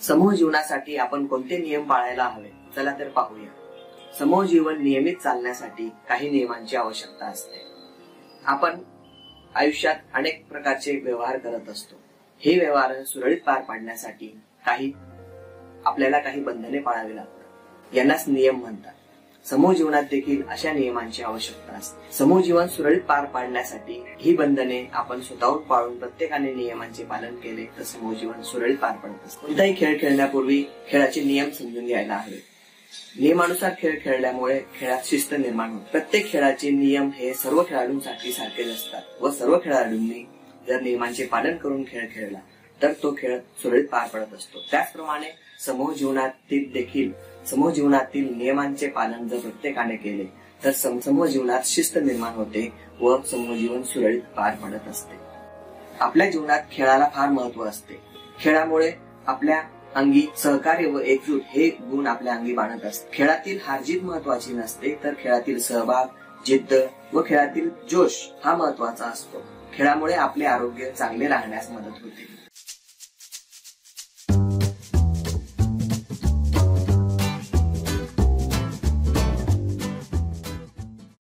समूह जीवनासाठी आपण कोणते नियम पाळायला हवे, चला तर पाहूया। समूह जीवन नियमित चालण्यासाठी काही नियमांची आवश्यकता असते। आपण आयुष्यात अनेक प्रकारचे व्यवहार करत असतो। हे व्यवहार सुरळीत पार पाडण्यासाठी आपल्याला काही बंधने पाळावी लागतात, यांनाच नियम म्हणतात। समूह जीवनात देखील अशा नियमांची आवश्यकता असते। समूह जीवन सुरळीत पार पाडण्यासाठी ही बंधने आपण स्वतःहून पाळून प्रत्येकाने नियमांचे पालन केले तर समूह जीवन सुरळीत पार पडत असते। कोणताही खेळ खेळण्यापूर्वी खेळाचे नियम समजून घ्यायला हवे। नियमानुसार खेळ खेळल्यामुळे खेळात शिस्त निर्माण होते। प्रत्येक खेळाचे नियम हे सर्व खेळाडूंसाठी सारखेच असतात व सर्व खेळाडूंनी जर नियमांचे पालन करून खेळ खेळला तर तो खेळ सुरळीत पार पडत असतो। त्याचप्रमाणे समूह जीवनातील नियमांचे पालन जर प्रत्येकाने केले तर समूह जीवनात शिस्त निर्माण होते व समूह जीवन सुरळीत पार पडत असते। आपल्या जीवनात खेळाला फार महत्व असते। खेळामुळे आपल्या अंगी सहकार्य व एकजूट हे गुण आपल्या अंगी बाणत असते। खेळातील हारजीत महत्वाची नसते तर खेळातील सहभाग, जिद्द व खेळातील जोश हा महत्वाचा असतो। खेळामुळे आपले आरोग्य चांगले राहण्यास मदत होते।